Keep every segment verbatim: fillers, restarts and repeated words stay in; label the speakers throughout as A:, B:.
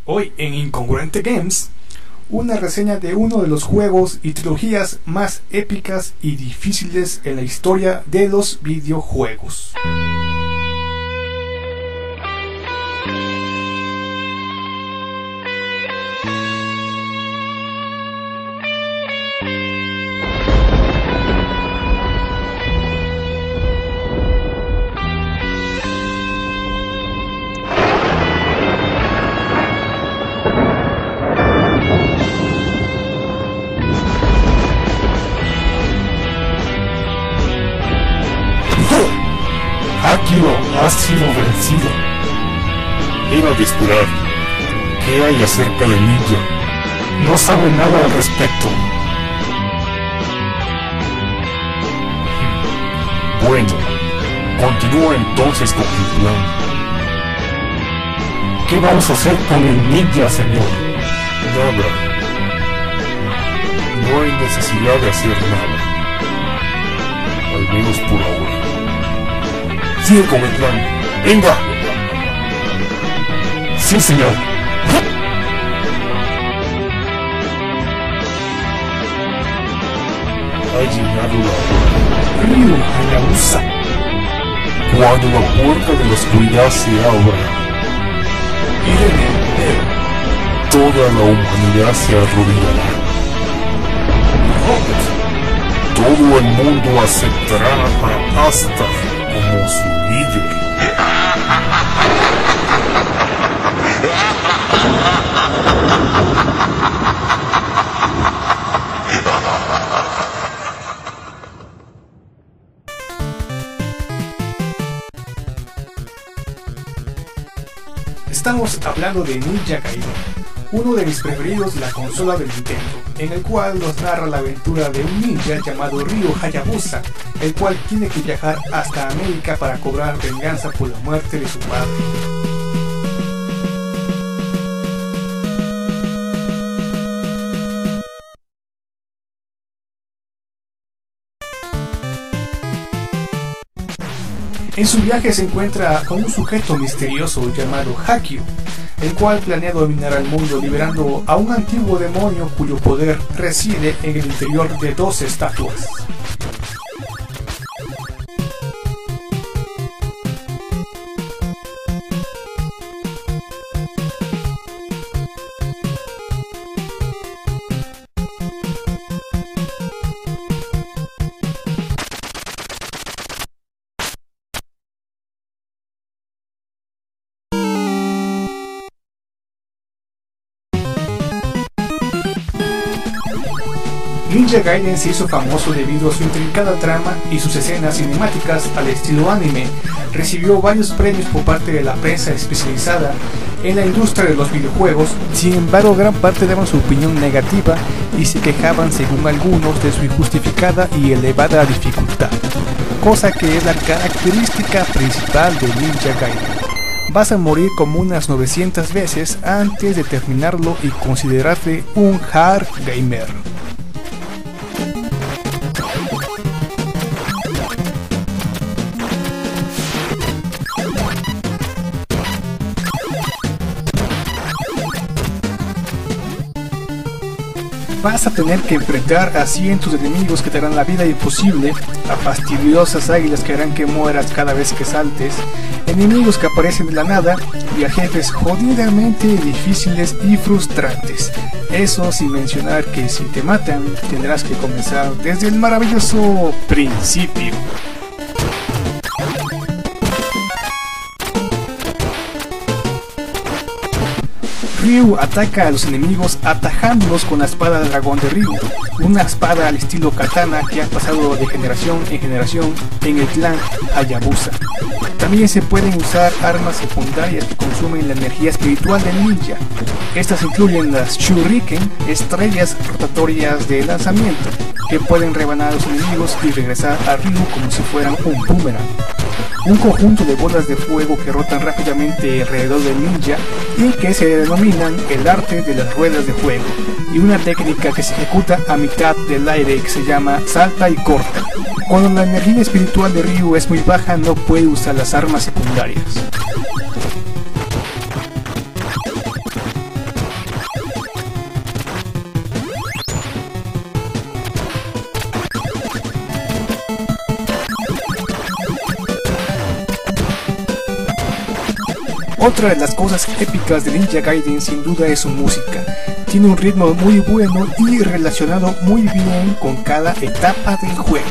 A: Hoy en Incongruente Games, una reseña de uno de los juegos y trilogías más épicas y difíciles en la historia de los videojuegos.
B: Akio ha sido vencido. Era de esperar. ¿Qué hay acerca de Ninja? No sabe nada al respecto. Bueno, continúa entonces con tu plan. ¿Qué vamos a hacer con el Ninja, señor? Nada. No hay necesidad de hacer nada. Al menos por ahora. Sigue con el plan. ¡Venga! Sí, señor. Ha llegado la hora.
A: Ryu Hayabusa.
B: Cuando la puerta de la oscuridad se abra, toda la humanidad se arrodillará. Todo el mundo aceptará a Asta como su líder.
A: Estamos hablando de Ninja Gaiden, uno de mis preferidos de la consola de Nintendo, en el cual nos narra la aventura de un ninja llamado Ryu Hayabusa, el cual tiene que viajar hasta América para cobrar venganza por la muerte de su padre. En su viaje se encuentra con un sujeto misterioso llamado Akio, el cual planea dominar al mundo liberando a un antiguo demonio cuyo poder reside en el interior de dos estatuas. Ninja Gaiden se hizo famoso debido a su intrincada trama y sus escenas cinemáticas al estilo anime. Recibió varios premios por parte de la prensa especializada en la industria de los videojuegos. Sin embargo, gran parte daban su opinión negativa y se quejaban, según algunos, de su injustificada y elevada dificultad, cosa que es la característica principal de Ninja Gaiden. Vas a morir como unas novecientas veces antes de terminarlo y considerarte un hard gamer. Vas a tener que enfrentar a cientos de enemigos que te harán la vida imposible, a fastidiosas águilas que harán que mueras cada vez que saltes, enemigos que aparecen de la nada y a jefes jodidamente difíciles y frustrantes. Eso sin mencionar que si te matan tendrás que comenzar desde el maravilloso principio. Ryu ataca a los enemigos atajándolos con la espada de dragón de Ryu, una espada al estilo katana que ha pasado de generación en generación en el clan Hayabusa. También se pueden usar armas secundarias que consumen la energía espiritual del ninja. Estas incluyen las shuriken, estrellas rotatorias de lanzamiento, que pueden rebanar a los enemigos y regresar a Ryu como si fueran un boomerang. Un conjunto de bolas de fuego que rotan rápidamente alrededor del ninja y que se denominan el arte de las ruedas de fuego, y una técnica que se ejecuta a mitad del aire que se llama salta y corta. Cuando la energía espiritual de Ryu es muy baja, no puede usar las armas secundarias. Otra de las cosas épicas de Ninja Gaiden sin duda es su música. Tiene un ritmo muy bueno y relacionado muy bien con cada etapa del juego.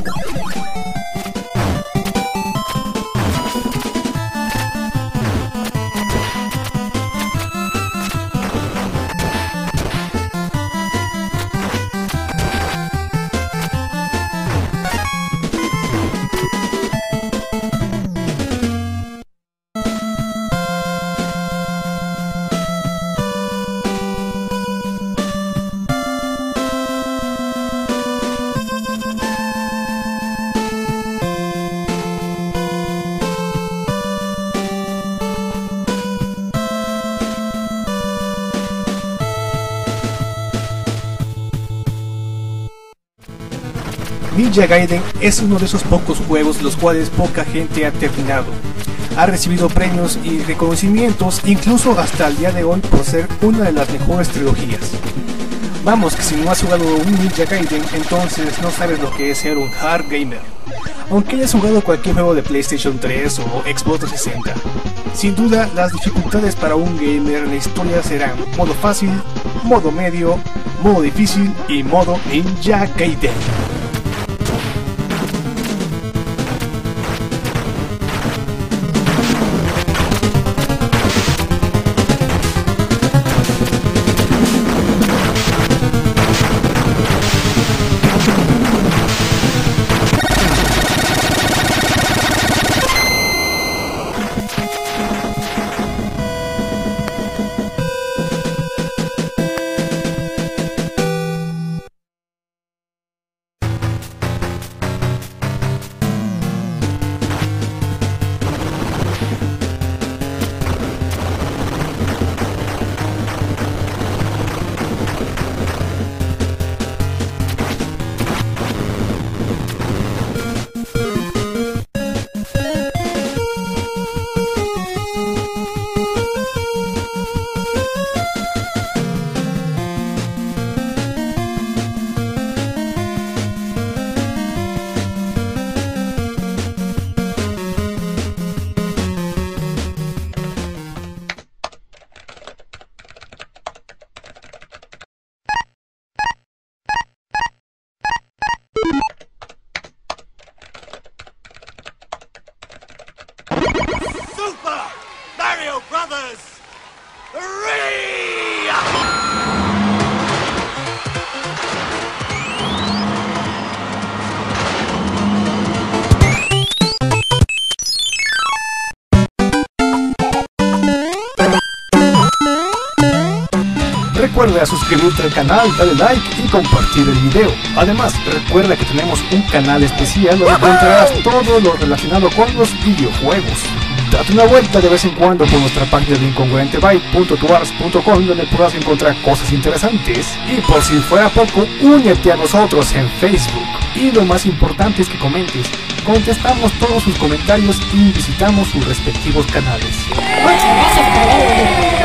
A: Ninja Gaiden es uno de esos pocos juegos los cuales poca gente ha terminado. Ha recibido premios y reconocimientos incluso hasta el día de hoy por ser una de las mejores trilogías. Vamos, que si no has jugado un Ninja Gaiden, entonces no sabes lo que es ser un hard gamer. Aunque hayas jugado cualquier juego de PlayStation tres o Xbox trescientos sesenta. Sin duda, las dificultades para un gamer en la historia serán modo fácil, modo medio, modo difícil y modo Ninja Gaiden. Recuerda suscribirte al canal, darle like y compartir el video. Además, recuerda que tenemos un canal especial donde encontrarás todo lo relacionado con los videojuegos. Date una vuelta de vez en cuando por nuestra página de incongruente byte punto tuars punto com, donde podrás encontrar cosas interesantes. Y por si fuera poco, únete a nosotros en Facebook. Y lo más importante es que comentes. Contestamos todos sus comentarios y visitamos sus respectivos canales.
C: Muchas gracias por ver el video.